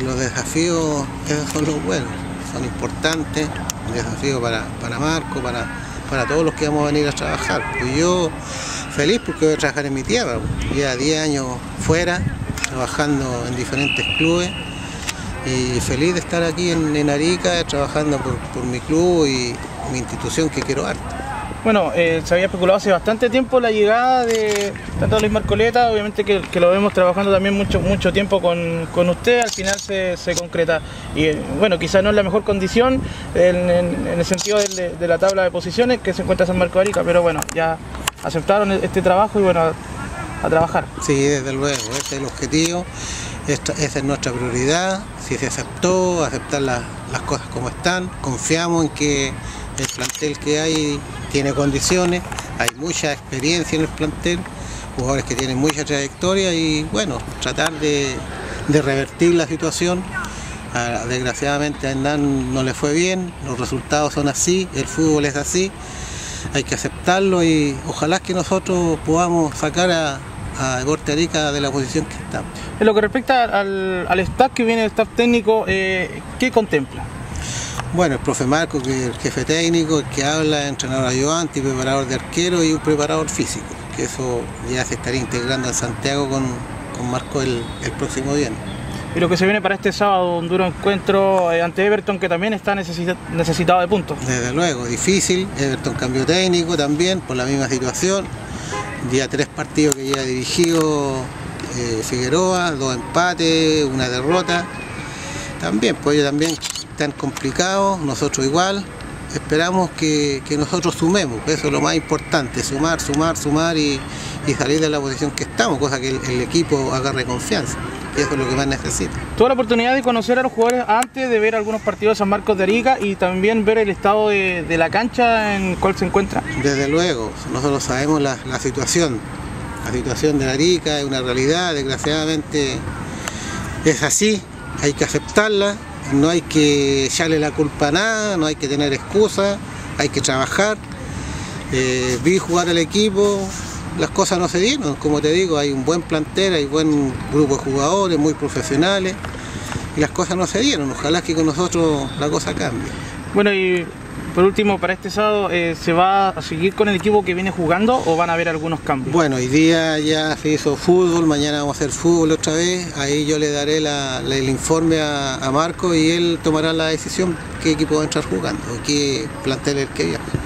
los desafíos, esos son los buenos, son importantes, un desafío para Marco, para todos los que vamos a venir a trabajar. Pues yo feliz porque voy a trabajar en mi tierra, ya 10 años fuera, trabajando en diferentes clubes, y feliz de estar aquí en Arica, trabajando por mi club y mi institución que quiero harto. Bueno, se había especulado hace bastante tiempo la llegada de tanto Luis Marcoleta, obviamente que lo vemos trabajando también mucho tiempo con usted, al final se concreta. Y bueno, quizás no es la mejor condición en el sentido de la tabla de posiciones que se encuentra San Marcos de Arica, pero bueno, ya aceptaron este trabajo y bueno, a trabajar. Sí, desde luego, ese es el objetivo, esa es nuestra prioridad. Si se aceptó, aceptar las cosas como están, confiamos en que el plantel que hay tiene condiciones, hay mucha experiencia en el plantel, jugadores que tienen mucha trayectoria y bueno, tratar de revertir la situación. Desgraciadamente a Hernán no le fue bien, los resultados son así, el fútbol es así, hay que aceptarlo y ojalá que nosotros podamos sacar a Deportes Arica de la posición que estamos. En lo que respecta al staff que viene, el staff técnico, ¿qué contempla? Bueno, el profe Marco, que es el jefe técnico, el que habla, entrenador ayudante y preparador de arquero y un preparador físico, que eso ya se estaría integrando en Santiago con Marco el próximo viernes. Y lo que se viene para este sábado, un duro encuentro ante Everton, que también está necesitado de puntos. Desde luego, difícil, Everton cambió técnico también por la misma situación, ya 3 partidos que ya ha dirigido Figueroa, 2 empates, 1 derrota, también, pues ellos también tan complicado, nosotros igual, esperamos que nosotros sumemos, eso es lo más importante, sumar y salir de la posición que estamos, cosa que el equipo agarre confianza, y eso es lo que más necesita. Tuve la oportunidad de conocer a los jugadores antes de ver algunos partidos de San Marcos de Arica y también ver el estado de la cancha en cual se encuentra. Desde luego, nosotros sabemos la situación de Arica es una realidad, desgraciadamente es así, hay que aceptarla. No hay que echarle la culpa a nada, no hay que tener excusas, hay que trabajar. Vi jugar al equipo, las cosas no se dieron, como te digo, hay un buen plantel, hay buen grupo de jugadores, muy profesionales, y las cosas no se dieron, ojalá que con nosotros la cosa cambie. Bueno, y por último, para este sábado, ¿se va a seguir con el equipo que viene jugando o van a haber algunos cambios? Bueno, hoy día ya se hizo fútbol, mañana vamos a hacer fútbol otra vez, ahí yo le daré el informe a Marco y él tomará la decisión qué equipo va a entrar jugando, qué plantel es el que viaja.